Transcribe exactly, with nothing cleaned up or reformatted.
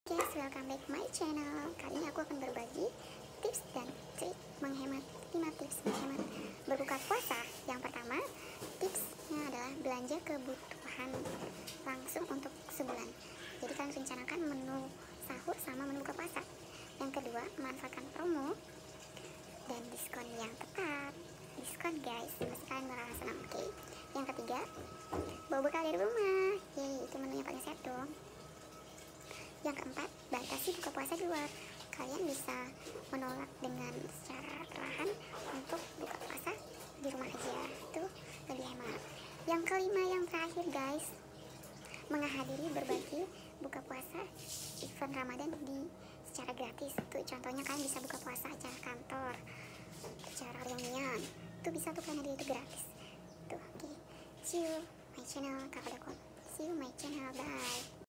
guys, welcome back my channel. Kali ini aku akan berbagi tips dan trik menghemat lima tips menghemat berbuka puasa. Yang pertama, tipsnya adalah belanja kebutuhan langsung untuk sebulan. Jadi kalian rencanakan menu sahur sama menu buka puasa. Yang kedua, manfaatkan promo dan diskon yang tepat. Diskon guys, pasti kalian bakal senang, oke okay? Yang ketiga, bawa bekal dari rumah. Yeay, itu menunya paling sehat dong. Yang keempat, batasi buka puasa di luar. Kalian bisa menolak dengan secara perlahan untuk buka puasa di rumah aja, itu lebih hemat. Yang kelima, yang terakhir guys, menghadiri berbagi buka puasa event Ramadan di secara gratis. Tuh contohnya kalian bisa buka puasa acara kantor, acara reunian, itu bisa tuh kalian hadiri, itu gratis tuh. Oke okay. See you my channel, kakak see you my channel, bye.